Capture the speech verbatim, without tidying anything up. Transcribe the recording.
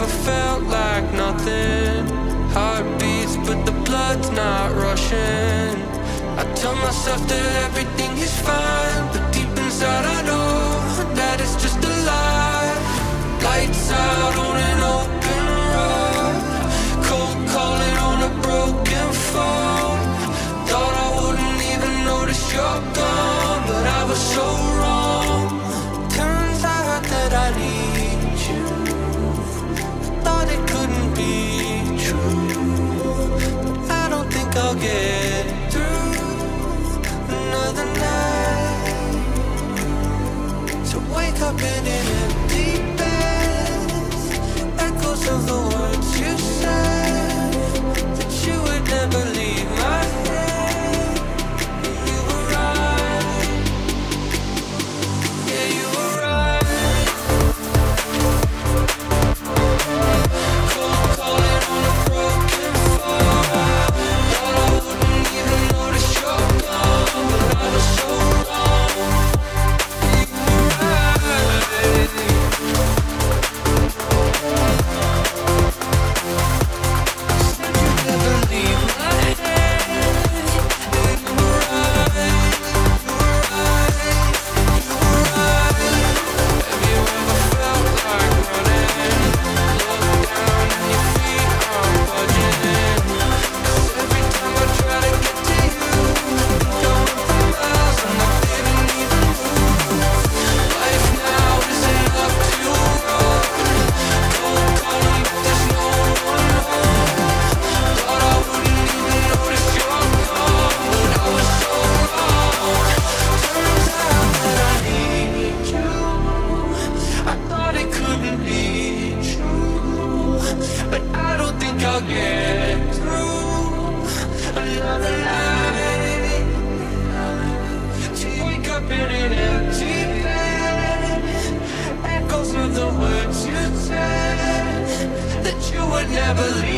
ever felt like nothing? Heartbeats, but the blood's not rushing. I tell myself that everything is fine, but deep inside I know that it's just a lie. Lights out on an open road, cold calling on a broken phone. Thought I wouldn't even notice you're gone, but I was so wrong. Turns out that I need you. I thought it couldn't be true, but I don't think I'll get through another night. So wake up in an empty bed, echoes of the words you said, that you would never leave my head. You were right, yeah, you were right. Cold calling on a broken phone. Thought I wouldn't even notice you're gone, but I was so wrong. You were right. Said you'd never leave my head. You were right. You were right. You were right. Have you ever felt like running? Look down and your feet aren't budging. 'Cause every time I try to get to you, I'm going for miles and I didn't even move. Life now isn't up to your road. Cold calling, but there's no one home. Thought I wouldn't even notice you're gone, but I was so wrong. Turns out that I need you. I thought it couldn't be true, but I don't think I'll get through another night. To wake up in an empty bed, echoes of the words you said, that you would never leave.